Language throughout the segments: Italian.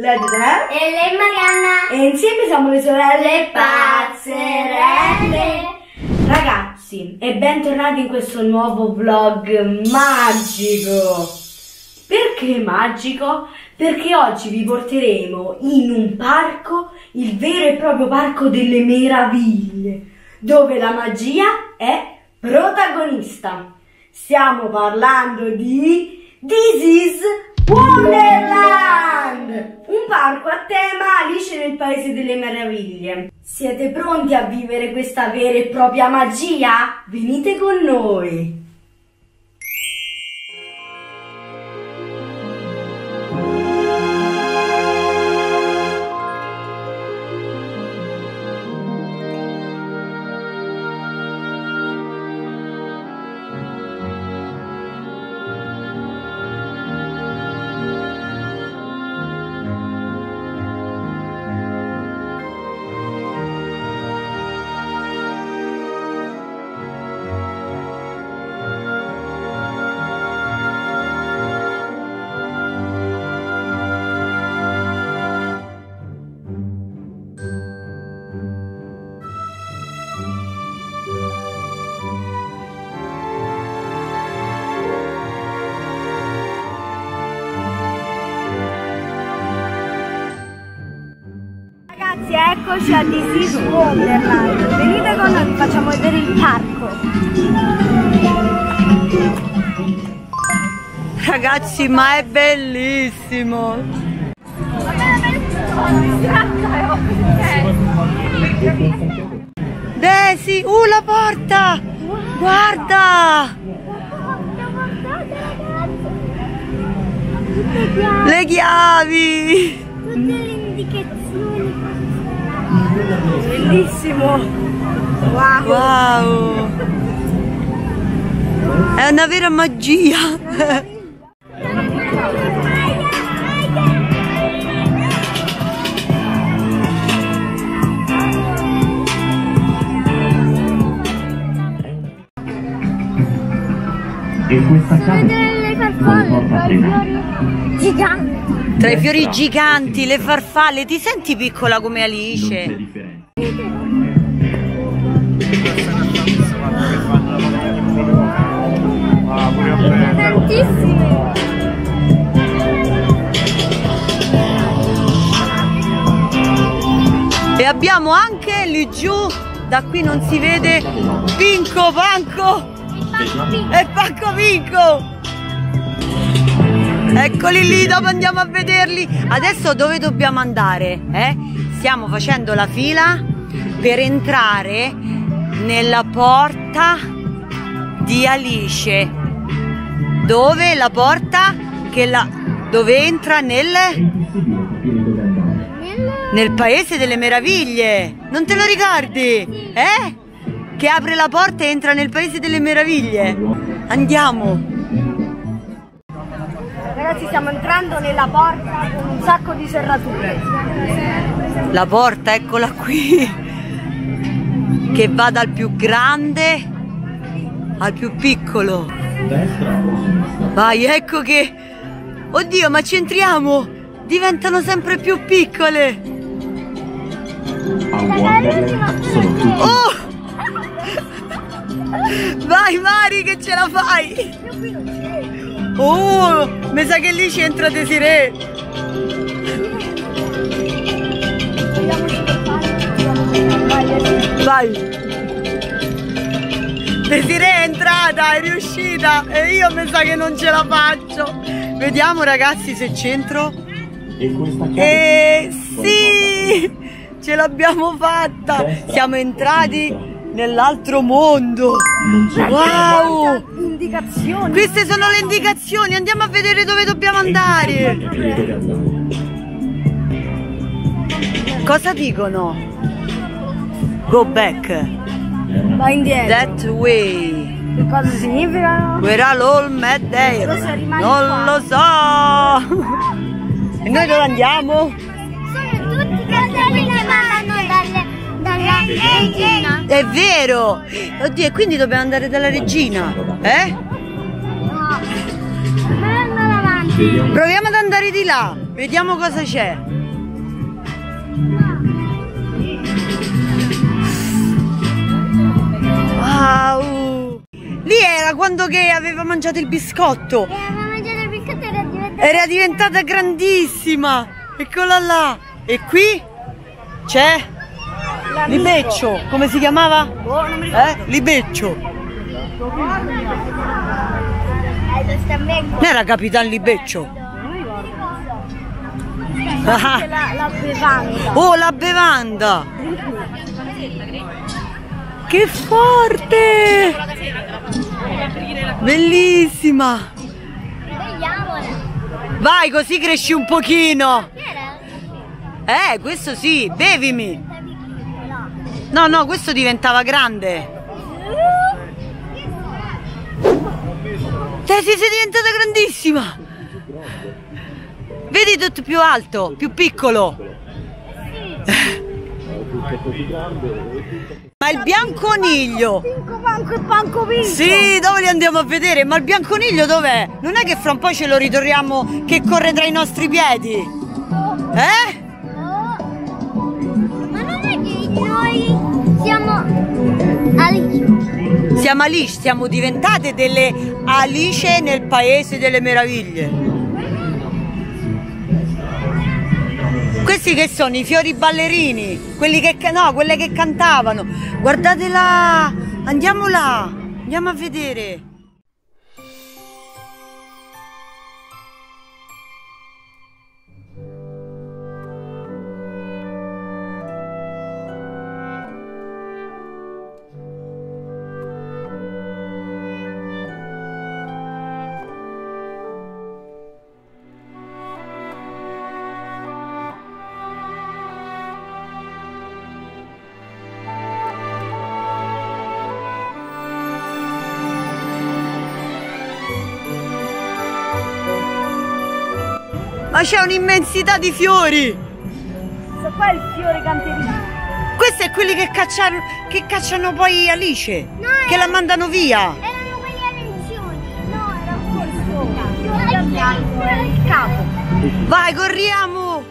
Dedde e lei Marianna e insieme siamo le sorelle Pazzerelle. Ragazzi, e bentornati in questo nuovo vlog magico. Perché magico? Perché oggi vi porteremo in un parco, il vero e proprio parco delle meraviglie, dove la magia è protagonista. Stiamo parlando di This is Wonderland, un parco a tema Alice nel Paese delle Meraviglie. Siete pronti a vivere questa vera e propria magia? Venite con noi! Eccoci a This is Wonderland. Venite con noi, vi facciamo vedere il parco. Ragazzi, ma è bellissimo! Desi, la porta! Guarda! Le chiavi! Tutte le indicazioni. Bellissimo! Wow! Wow! È una vera magia! E questa casa Le farfalle, giganti. Tra i fiori giganti, le farfalle, ti senti piccola come Alice? non c'è differenza. Tantissime. E abbiamo anche lì giù, da qui non si vede, Pinco Panco e Panco Pinco. Eccoli lì, dopo andiamo a vederli. Adesso dove dobbiamo andare? Stiamo facendo la fila per entrare nella porta di Alice. Dove? La porta dove entra nel Paese delle Meraviglie. Non te lo ricordi? Che apre la porta e entra nel Paese delle Meraviglie. Andiamo. Ragazzi, stiamo entrando nella porta con un sacco di serrature. La porta, eccola qui, che va dal più grande al più piccolo. Vai, ecco che... Oddio, ma ci entriamo! Diventano sempre più piccole! Oh! Vai Mari, che ce la fai! Oh, mi sa che lì ci entra Desiree! Vai! Desiree è entrata, è riuscita e io mi sa che non ce la faccio! Vediamo ragazzi se c'entro! Sì! Ce l'abbiamo fatta! Siamo entrati nell'altro mondo! Wow! Indicazioni. Queste sono le indicazioni, andiamo a vedere dove dobbiamo andare! Cosa dicono? Go back! Vai indietro. That way! Che cosa significano? We're all mad there! Cosa rimane Non qua? lo so! E noi dove andiamo? Sono tutti cartelli che vanno dalla regina. È vero! Oddio, e quindi dobbiamo andare dalla regina? No. Vanno davanti. Proviamo ad andare di là, vediamo cosa c'è. Wow! Lì era quando che aveva mangiato il biscotto. Aveva mangiato il biscotto e Era diventata grandissima. Eccola là. E qui c'è Libeccio. Come si chiamava? Non mi ricordo. Libeccio. Non Non era Capitan Libeccio? la bevanda. Oh, la bevanda! Che forte! Bellissima! Vediamola. Vai, così cresci un pochino! Chi era? Questo sì, bevimi! No, no, questo diventava grande! Sei diventata grandissima! Vedi tutto più alto, più piccolo! Ma il bianconiglio! Sì, dove li andiamo a vedere? Ma il bianconiglio dov'è? Non è che fra un po' ce lo ritroviamo che corre tra i nostri piedi? Eh? No. Ma non è che noi siamo Alice. Siamo Alice, siamo diventate delle Alice nel Paese delle Meraviglie. Questi che sono? I fiori ballerini, quelli che, no, quelle che cantavano. Guardate là, andiamo là, andiamo a vedere. Ma c'è un'immensità di fiori! Questo qua è il fiore canterino. Questi è quelli che cacciano poi Alice, No, che la mandano via. erano quelli arancioni. No, era questo. Era il capo. Vai, corriamo!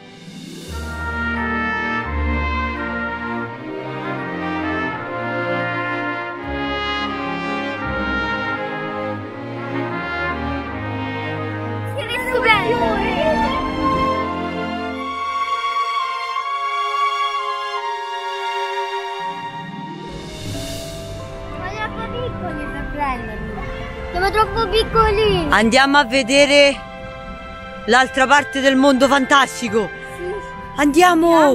Si è riscoperto. Siamo troppo piccoli per prenderli. Siamo troppo piccolini. Andiamo a vedere l'altra parte del mondo fantastico. Andiamo!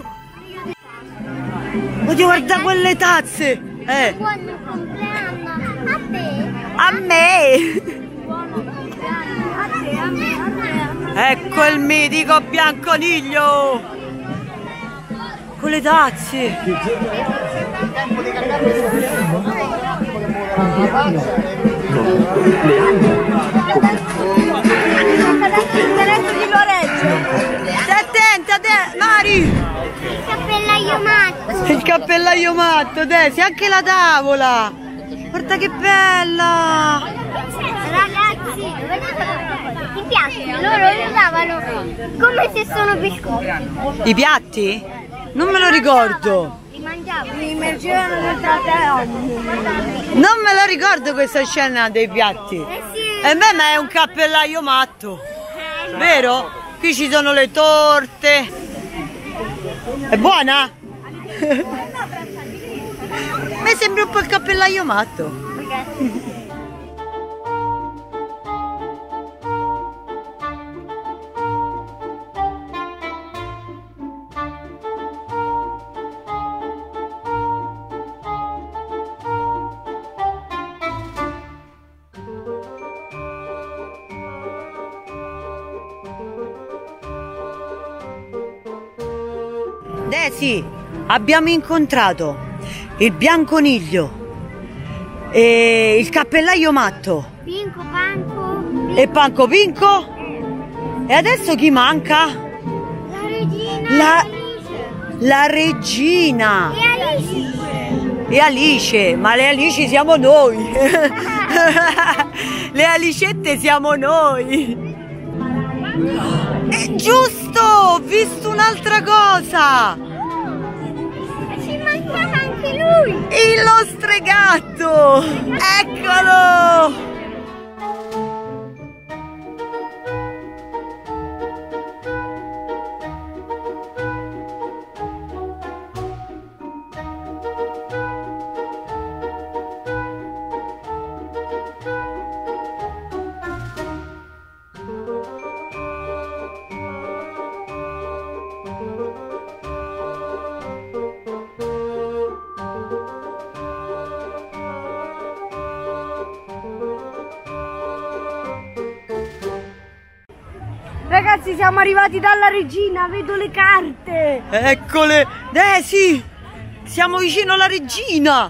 Oddio, guarda quelle tazze! Buon compleanno a te. A me! Ecco il mitico bianconiglio! Con le tazze! Stai attenta, Mari! Il cappellaio matto. Il cappellaio matto, Desi, anche la tavola! Guarda che bella! Ragazzi, vedete i piatti? Loro li usavano come se sono biscotti. I piatti? Non me lo ricordo! Li mangiavano. Li immergevano nel terra. Non me lo ricordo questa scena dei piatti! Sì. E beh, ma è un cappellaio matto! Vero? Qui ci sono le torte! È buona? Mi sembra un po' il cappellaio matto! Desi, abbiamo incontrato il bianconiglio e il cappellaio matto Pinco, panco. e Panco Pinco. E adesso chi manca? La regina. La- Alice. La regina E Alice. e Alice, ma le Alici siamo noi. Le Alicette siamo noi. È giusto, ho visto un'altra cosa. Ci mancava anche lui. Lo stregatto. Eccolo. Ragazzi, siamo arrivati dalla regina, vedo le carte. Eccole. Sì, siamo vicino alla regina.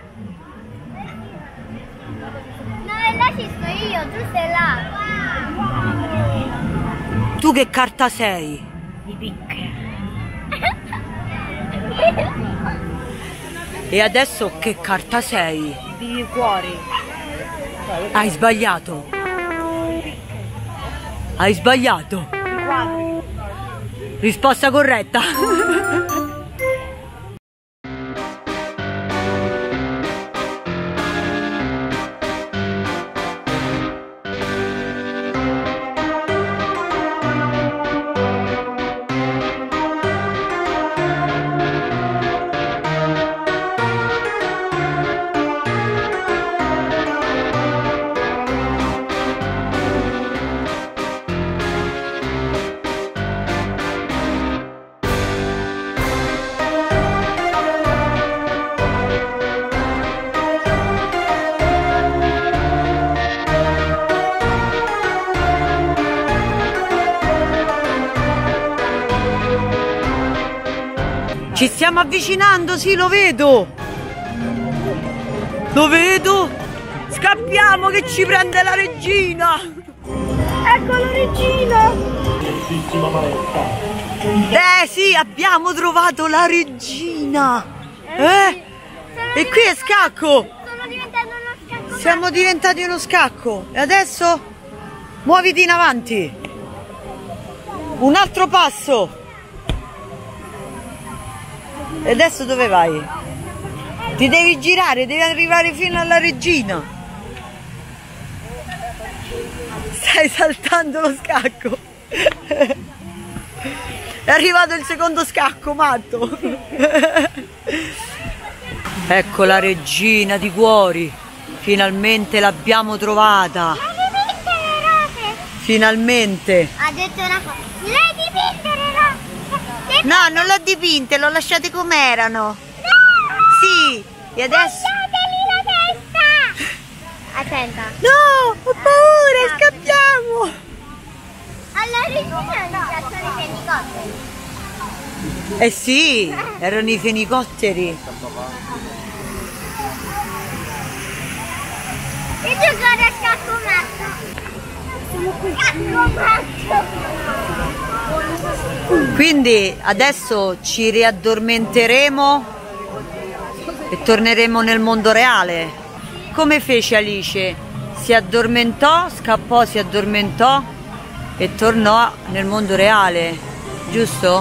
No, e là ci sto io, tu sei là. Tu che carta sei? Di picche. E adesso che carta sei? Di cuori. Hai sbagliato. Hai sbagliato. Di quadri. Risposta corretta. Ci stiamo avvicinando, sì, lo vedo. Lo vedo. Scappiamo che ci prende la regina. Ecco la regina. Sì, abbiamo trovato la regina. E qui è scacco. Sono diventando uno scacco. Siamo diventati uno scacco. E adesso muoviti in avanti. Un altro passo. E adesso dove vai? Ti devi girare, devi arrivare fino alla regina. Stai saltando lo scacco. È arrivato il secondo scacco, matto. Ecco la regina di cuori. Finalmente l'abbiamo trovata. Finalmente. Ha detto una cosa. Lei dipinte le rose. No, non l'ho dipinte, l'ho lasciate com'erano. Sì, e adesso... Lasciateli la testa. Attenta. No, ho paura, scappiamo. Alla regina non piacciono i fenicotteri. Eh sì, erano i fenicotteri. E giocare a scacco matto. Scacco matto. Quindi adesso ci riaddormenteremo e torneremo nel mondo reale. Come fece Alice? Si addormentò, scappò, si addormentò e tornò nel mondo reale, giusto?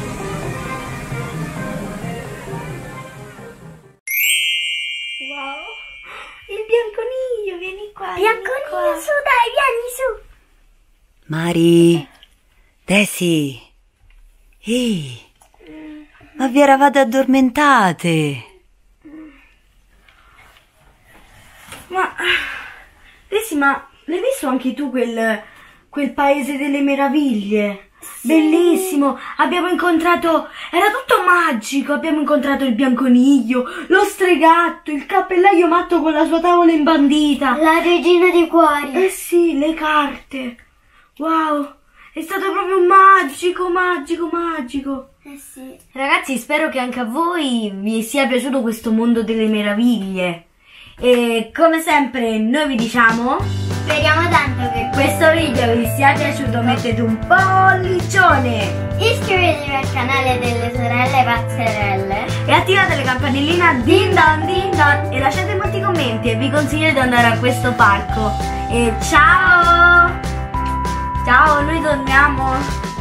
Wow. Il bianconiglio, vieni qua. Bianconiglio, su dai, vieni su. Mari, Desi, ehi, ma vi eravate addormentate? Ma l'hai visto anche tu quel paese delle meraviglie? Sì. Bellissimo, abbiamo incontrato, era tutto magico, abbiamo incontrato il bianconiglio, lo stregatto, il cappellaio matto con la sua tavola imbandita. La regina di cuori. Eh sì, le carte. Wow, è stato proprio magico, magico, magico. Eh sì. Ragazzi, spero che anche a voi vi sia piaciuto questo mondo delle meraviglie. E come sempre noi vi diciamo, speriamo tanto che questo video vi sia piaciuto, mettete un pollicione, iscrivetevi al canale delle sorelle pazzerelle e attivate la campanellina din don e lasciate molti commenti e vi consiglio di andare a questo parco. E ciao! Ciao, noi andiamo?